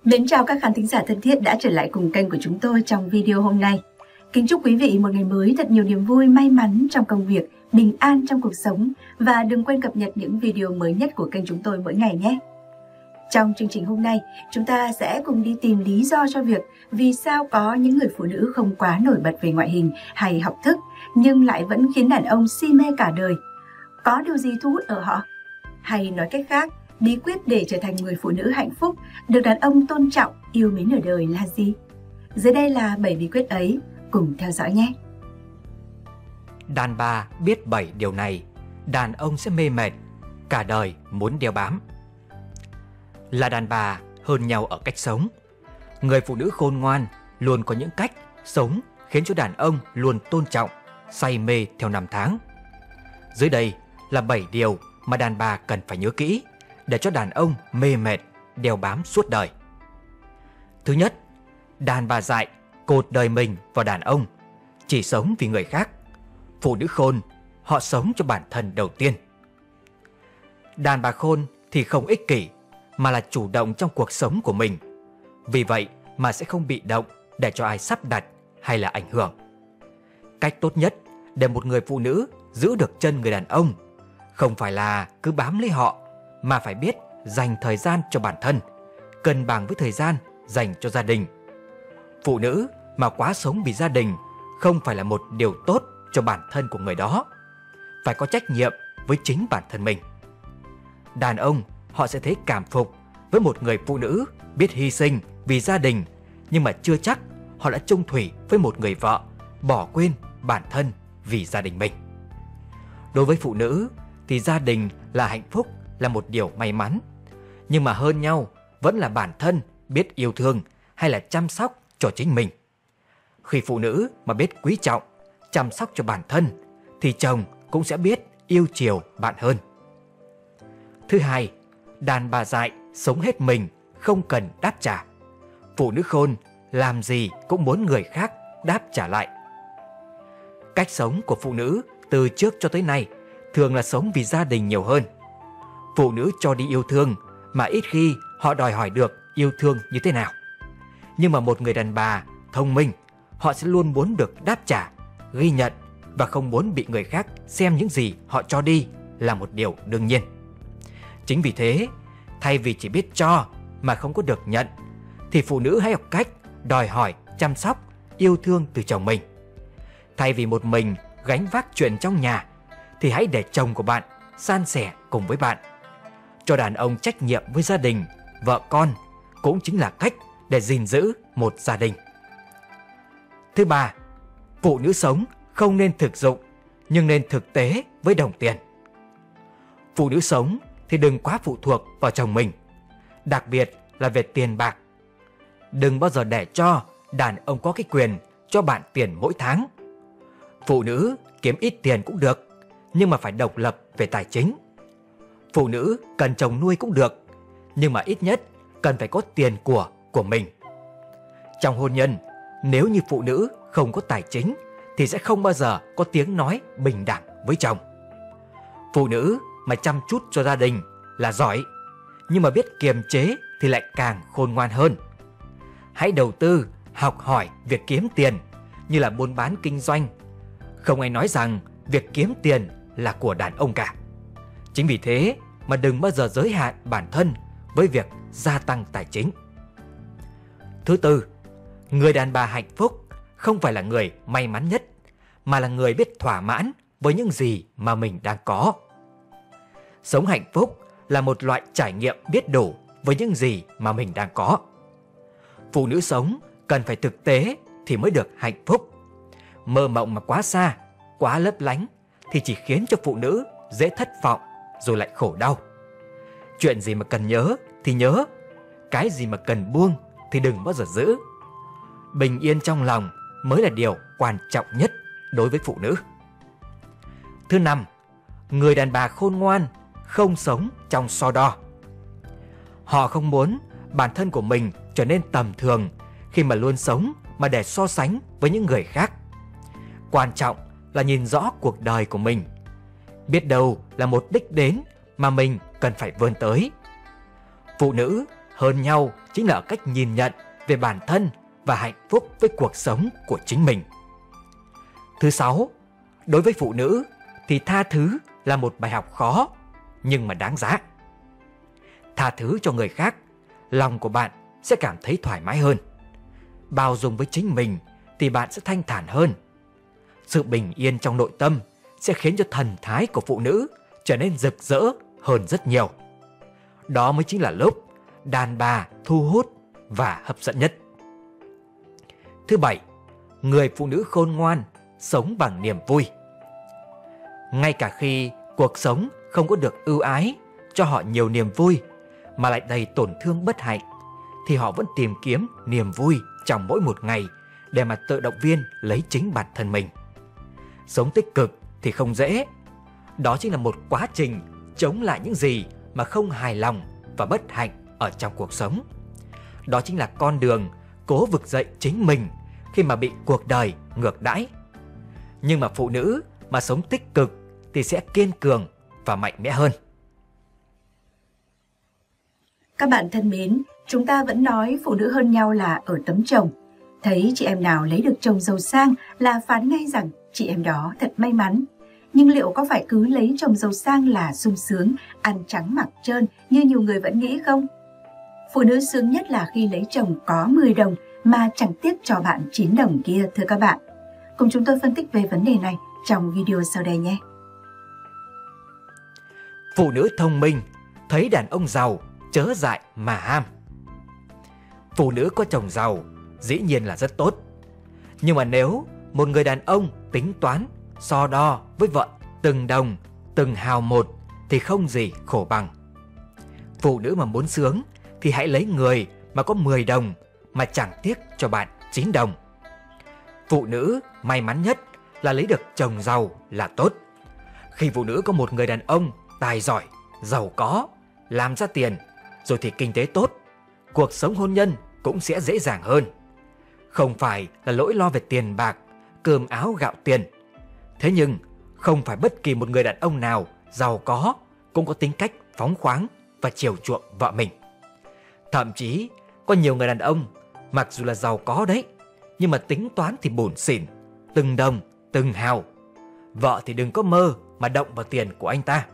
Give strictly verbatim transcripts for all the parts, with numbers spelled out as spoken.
Mến chào các khán thính giả thân thiết đã trở lại cùng kênh của chúng tôi trong video hôm nay. Kính chúc quý vị một ngày mới thật nhiều niềm vui, may mắn trong công việc, bình an trong cuộc sống và đừng quên cập nhật những video mới nhất của kênh chúng tôi mỗi ngày nhé. Trong chương trình hôm nay, chúng ta sẽ cùng đi tìm lý do cho việc vì sao có những người phụ nữ không quá nổi bật về ngoại hình hay học thức nhưng lại vẫn khiến đàn ông si mê cả đời. Có điều gì thu hút ở họ? Hay nói cách khác, bí quyết để trở thành người phụ nữ hạnh phúc, được đàn ông tôn trọng, yêu mến ở đời là gì? Dưới đây là bảy bí quyết ấy, cùng theo dõi nhé. Đàn bà biết bảy điều này, đàn ông sẽ mê mệt, cả đời muốn đeo bám. Là đàn bà hơn nhau ở cách sống. Người phụ nữ khôn ngoan luôn có những cách sống khiến cho đàn ông luôn tôn trọng, say mê theo năm tháng. Dưới đây là bảy điều mà đàn bà cần phải nhớ kỹ để cho đàn ông mê mệt, đeo bám suốt đời. Thứ nhất, đàn bà dại cột đời mình vào đàn ông, chỉ sống vì người khác. Phụ nữ khôn, họ sống cho bản thân đầu tiên. Đàn bà khôn thì không ích kỷ, mà là chủ động trong cuộc sống của mình. Vì vậy mà sẽ không bị động để cho ai sắp đặt hay là ảnh hưởng. Cách tốt nhất để một người phụ nữ giữ được chân người đàn ông không phải là cứ bám lấy họ, mà phải biết dành thời gian cho bản thân, cân bằng với thời gian dành cho gia đình. Phụ nữ mà quá sống vì gia đình không phải là một điều tốt cho bản thân của người đó. Phải có trách nhiệm với chính bản thân mình. Đàn ông họ sẽ thấy cảm phục với một người phụ nữ biết hy sinh vì gia đình, nhưng mà chưa chắc họ đã chung thủy với một người vợ bỏ quên bản thân vì gia đình mình. Đối với phụ nữ thì gia đình là hạnh phúc, là một điều may mắn. Nhưng mà hơn nhau vẫn là bản thân biết yêu thương hay là chăm sóc cho chính mình. Khi phụ nữ mà biết quý trọng, chăm sóc cho bản thân thì chồng cũng sẽ biết yêu chiều bạn hơn. Thứ hai, đàn bà dại sống hết mình, không cần đáp trả. Phụ nữ khôn làm gì cũng muốn người khác đáp trả lại. Cách sống của phụ nữ từ trước cho tới nay thường là sống vì gia đình nhiều hơn. Phụ nữ cho đi yêu thương mà ít khi họ đòi hỏi được yêu thương như thế nào. Nhưng mà một người đàn bà thông minh, họ sẽ luôn muốn được đáp trả, ghi nhận và không muốn bị người khác xem những gì họ cho đi là một điều đương nhiên. Chính vì thế, thay vì chỉ biết cho mà không có được nhận, thì phụ nữ hãy học cách đòi hỏi, chăm sóc, yêu thương từ chồng mình. Thay vì một mình gánh vác chuyện trong nhà, thì hãy để chồng của bạn san sẻ cùng với bạn. Cho đàn ông trách nhiệm với gia đình, vợ con cũng chính là cách để gìn giữ một gia đình. Thứ ba, phụ nữ sống không nên thực dụng nhưng nên thực tế với đồng tiền. Phụ nữ sống thì đừng quá phụ thuộc vào chồng mình, đặc biệt là về tiền bạc. Đừng bao giờ để cho đàn ông có cái quyền cho bạn tiền mỗi tháng. Phụ nữ kiếm ít tiền cũng được, nhưng mà phải độc lập về tài chính. Phụ nữ cần chồng nuôi cũng được, nhưng mà ít nhất cần phải có tiền của của mình. Trong hôn nhân, nếu như phụ nữ không có tài chính thì sẽ không bao giờ có tiếng nói bình đẳng với chồng. Phụ nữ mà chăm chút cho gia đình là giỏi, nhưng mà biết kiềm chế thì lại càng khôn ngoan hơn. Hãy đầu tư, học hỏi việc kiếm tiền như là buôn bán kinh doanh. Không ai nói rằng việc kiếm tiền là của đàn ông cả. Chính vì thế mà đừng bao giờ giới hạn bản thân với việc gia tăng tài chính. Thứ tư, người đàn bà hạnh phúc không phải là người may mắn nhất, mà là người biết thỏa mãn với những gì mà mình đang có. Sống hạnh phúc là một loại trải nghiệm biết đủ với những gì mà mình đang có. Phụ nữ sống cần phải thực tế thì mới được hạnh phúc. Mơ mộng mà quá xa, quá lấp lánh thì chỉ khiến cho phụ nữ dễ thất vọng rồi lại khổ đau. Chuyện gì mà cần nhớ thì nhớ, cái gì mà cần buông thì đừng bao giờ giữ. Bình yên trong lòng mới là điều quan trọng nhất đối với phụ nữ. Thứ năm, người đàn bà khôn ngoan không sống trong so đo. Họ không muốn bản thân của mình trở nên tầm thường khi mà luôn sống mà để so sánh với những người khác. Quan trọng là nhìn rõ cuộc đời của mình, biết đâu là một đích đến mà mình cần phải vươn tới. Phụ nữ Hơn nhau chính là ở cách nhìn nhận về bản thân và hạnh phúc với cuộc sống của chính mình. Thứ sáu, đối với phụ nữ thì tha thứ là một bài học khó nhưng mà đáng giá. Tha thứ cho người khác, lòng của bạn sẽ cảm thấy thoải mái hơn. Bao dung với chính mình thì bạn sẽ thanh thản hơn. Sự bình yên trong nội tâm sẽ khiến cho thần thái của phụ nữ trở nên rực rỡ hơn rất nhiều. Đó mới chính là lúc đàn bà thu hút và hấp dẫn nhất. Thứ bảy, người phụ nữ khôn ngoan, sống bằng niềm vui. Ngay cả khi cuộc sống không có được ưu ái cho họ nhiều niềm vui mà lại đầy tổn thương bất hạnh, thì họ vẫn tìm kiếm niềm vui trong mỗi một ngày để mà tự động viên lấy chính bản thân mình. Sống tích cực thì không dễ. Đó chính là một quá trình chống lại những gì mà không hài lòng và bất hạnh ở trong cuộc sống. Đó chính là con đường cố vực dậy chính mình khi mà bị cuộc đời ngược đãi. Nhưng mà phụ nữ mà sống tích cực thì sẽ kiên cường và mạnh mẽ hơn. Các bạn thân mến, chúng ta vẫn nói phụ nữ hơn nhau là ở tấm chồng. Thấy chị em nào lấy được chồng giàu sang là phán ngay rằng chị em đó thật may mắn. Nhưng liệu có phải cứ lấy chồng giàu sang là sung sướng, ăn trắng mặc trơn như nhiều người vẫn nghĩ không? Phụ nữ sướng nhất là khi lấy chồng có mười đồng mà chẳng tiếc cho bạn chín đồng kia, thưa các bạn. Cùng chúng tôi phân tích về vấn đề này trong video sau đây nhé. Phụ nữ thông minh, thấy đàn ông giàu, chớ dại mà ham. Phụ nữ có chồng giàu, dĩ nhiên là rất tốt. Nhưng mà nếu một người đàn ông tính toán, so đo với vợ từng đồng, từng hào một thì không gì khổ bằng. Phụ nữ mà muốn sướng thì hãy lấy người mà có mười đồng mà chẳng tiếc cho bạn chín đồng. Phụ nữ may mắn nhất là lấy được chồng giàu là tốt. Khi phụ nữ có một người đàn ông tài giỏi, giàu có, làm ra tiền, rồi thì kinh tế tốt, cuộc sống hôn nhân cũng sẽ dễ dàng hơn. Không phải là lỗi lo về tiền bạc, cơm áo gạo tiền. Thế nhưng không phải bất kỳ một người đàn ông nào giàu có cũng có tính cách phóng khoáng và chiều chuộng vợ mình. Thậm chí có nhiều người đàn ông mặc dù là giàu có đấy, nhưng mà tính toán thì bủn xỉn, từng đồng, từng hào. Vợ thì đừng có mơ mà động vào tiền của anh ta.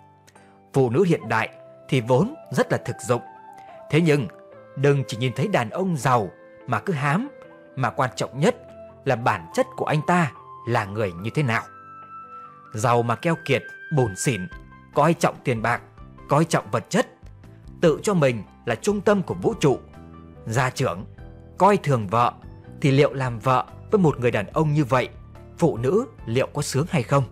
Phụ nữ hiện đại thì vốn rất là thực dụng. Thế nhưng đừng chỉ nhìn thấy đàn ông giàu mà cứ hám, mà quan trọng nhất là bản chất của anh ta là người như thế nào. Giàu mà keo kiệt, bủn xỉn, coi trọng tiền bạc, coi trọng vật chất, tự cho mình là trung tâm của vũ trụ, gia trưởng, coi thường vợ, thì liệu làm vợ với một người đàn ông như vậy, phụ nữ liệu có sướng hay không?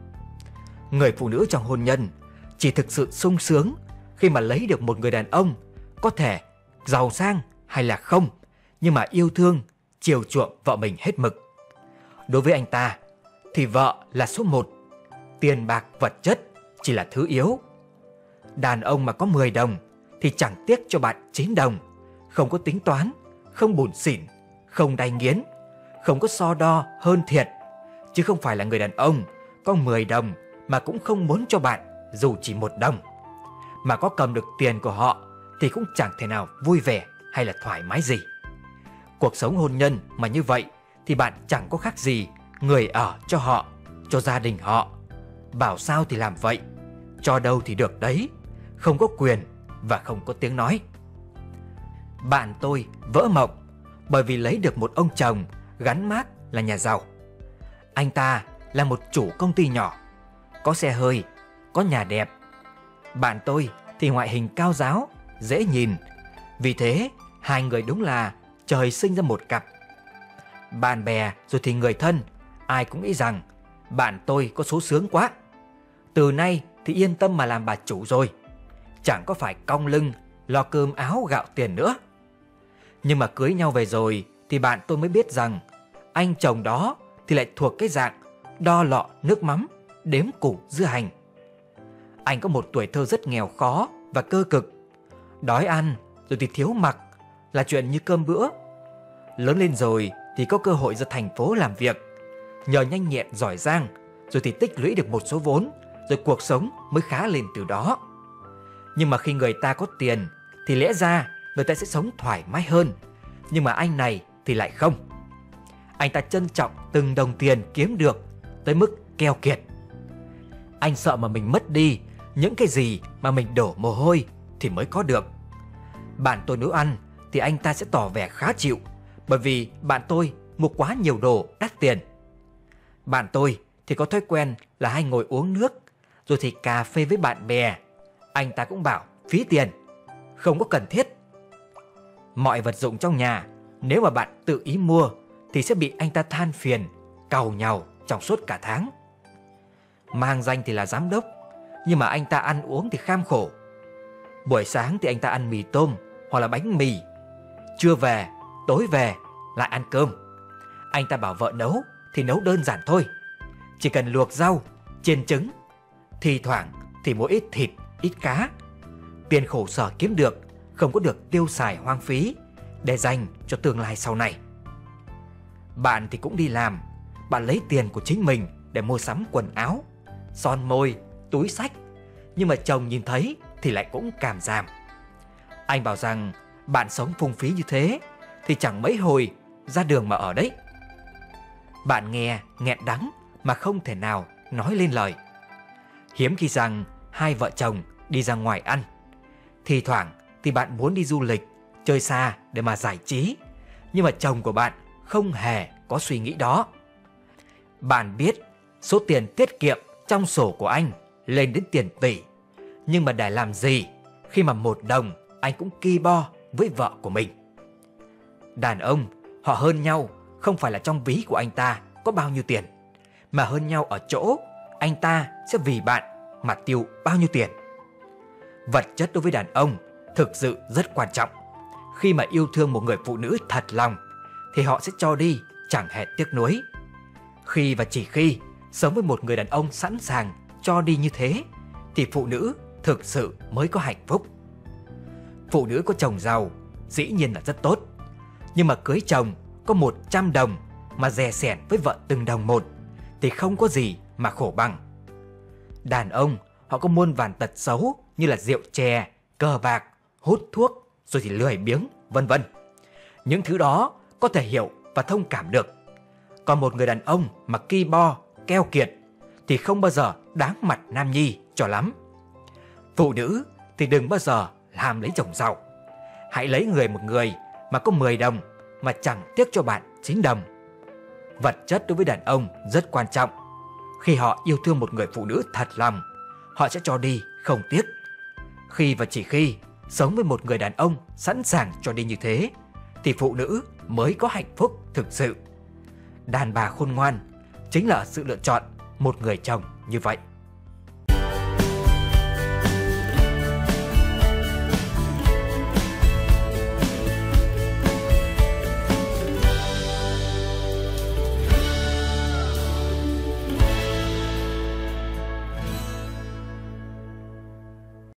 Người phụ nữ trong hôn nhân chỉ thực sự sung sướng khi mà lấy được một người đàn ông có thể giàu sang hay là không, nhưng mà yêu thương, chiều chuộng vợ mình hết mực. Đối với anh ta thì vợ là số một, tiền bạc vật chất chỉ là thứ yếu. Đàn ông mà có mười đồng thì chẳng tiếc cho bạn chín đồng, không có tính toán, không bủn xỉn, không đay nghiến, không có so đo hơn thiệt. Chứ không phải là người đàn ông có mười đồng mà cũng không muốn cho bạn dù chỉ một đồng. Mà có cầm được tiền của họ thì cũng chẳng thể nào vui vẻ hay là thoải mái gì. Cuộc sống hôn nhân mà như vậy thì bạn chẳng có khác gì người ở cho họ, cho gia đình họ. Bảo sao thì làm vậy, cho đâu thì được đấy, không có quyền và không có tiếng nói. Bạn tôi vỡ mộng bởi vì lấy được một ông chồng gắn mác là nhà giàu. Anh ta là một chủ công ty nhỏ, có xe hơi, có nhà đẹp. Bạn tôi thì ngoại hình cao ráo, dễ nhìn. Vì thế hai người đúng là trời sinh ra một cặp. Bạn bè rồi thì người thân ai cũng nghĩ rằng bạn tôi có số sướng quá, từ nay thì yên tâm mà làm bà chủ rồi, chẳng có phải cong lưng lo cơm áo gạo tiền nữa. Nhưng mà cưới nhau về rồi thì bạn tôi mới biết rằng anh chồng đó thì lại thuộc cái dạng đo lọ nước mắm, đếm củ dưa hành. Anh có một tuổi thơ rất nghèo khó và cơ cực, đói ăn rồi thì thiếu mặc là chuyện như cơm bữa. Lớn lên rồi thì có cơ hội ra thành phố làm việc, nhờ nhanh nhẹn giỏi giang rồi thì tích lũy được một số vốn, rồi cuộc sống mới khá lên từ đó. Nhưng mà khi người ta có tiền thì lẽ ra người ta sẽ sống thoải mái hơn. Nhưng mà anh này thì lại không. Anh ta trân trọng từng đồng tiền kiếm được tới mức keo kiệt. Anh sợ mà mình mất đi những cái gì mà mình đổ mồ hôi thì mới có được. Bạn tôi nấu ăn thì anh ta sẽ tỏ vẻ khá chịu, bởi vì bạn tôi mua quá nhiều đồ đắt tiền. Bạn tôi thì có thói quen là hay ngồi uống nước, rồi thì cà phê với bạn bè. Anh ta cũng bảo phí tiền, không có cần thiết. Mọi vật dụng trong nhà nếu mà bạn tự ý mua thì sẽ bị anh ta than phiền, càu nhàu trong suốt cả tháng. Mang danh thì là giám đốc, nhưng mà anh ta ăn uống thì kham khổ. Buổi sáng thì anh ta ăn mì tôm hoặc là bánh mì. Trưa về, tối về lại ăn cơm. Anh ta bảo vợ nấu thì nấu đơn giản thôi, chỉ cần luộc rau, chiên trứng, thì thoảng thì mua ít thịt, ít cá. Tiền khổ sở kiếm được không có được tiêu xài hoang phí để dành cho tương lai sau này. Bạn thì cũng đi làm, bạn lấy tiền của chính mình để mua sắm quần áo, son môi, túi xách. Nhưng mà chồng nhìn thấy thì lại cũng cảm giảm. Anh bảo rằng bạn sống phung phí như thế thì chẳng mấy hồi ra đường mà ở đấy. Bạn nghe nghẹn đắng mà không thể nào nói lên lời. Hiếm khi rằng hai vợ chồng đi ra ngoài ăn. Thì thoảng thì bạn muốn đi du lịch, chơi xa để mà giải trí. Nhưng mà chồng của bạn không hề có suy nghĩ đó. Bạn biết số tiền tiết kiệm trong sổ của anh lên đến tiền tỷ, nhưng mà để làm gì khi mà một đồng anh cũng ki bo với vợ của mình. Đàn ông họ hơn nhau không phải là trong ví của anh ta có bao nhiêu tiền, mà hơn nhau ở chỗ anh ta sẽ vì bạn mà tiêu bao nhiêu tiền. Vật chất đối với đàn ông thực sự rất quan trọng. Khi mà yêu thương một người phụ nữ thật lòng thì họ sẽ cho đi chẳng hề tiếc nuối. Khi và chỉ khi sống với một người đàn ông sẵn sàng cho đi như thế thì phụ nữ thực sự mới có hạnh phúc. Phụ nữ có chồng giàu dĩ nhiên là rất tốt, nhưng mà cưới chồng có một trăm đồng mà dè sẻn với vợ từng đồng một thì không có gì mà khổ bằng. Đàn ông họ có muôn vàn tật xấu như là rượu chè, cờ bạc, hút thuốc, rồi thì lười biếng, vân vân. Những thứ đó có thể hiểu và thông cảm được. Còn một người đàn ông mà ki bo, keo kiệt thì không bao giờ đáng mặt nam nhi cho lắm. Phụ nữ thì đừng bao giờ làm lấy chồng giàu. Hãy lấy người một người mà có mười đồng mà chẳng tiếc cho bạn chín đồng. Vật chất đối với đàn ông rất quan trọng. Khi họ yêu thương một người phụ nữ thật lòng, họ sẽ cho đi không tiếc. Khi và chỉ khi sống với một người đàn ông sẵn sàng cho đi như thế thì phụ nữ mới có hạnh phúc thực sự. Đàn bà khôn ngoan chính là sự lựa chọn một người chồng như vậy.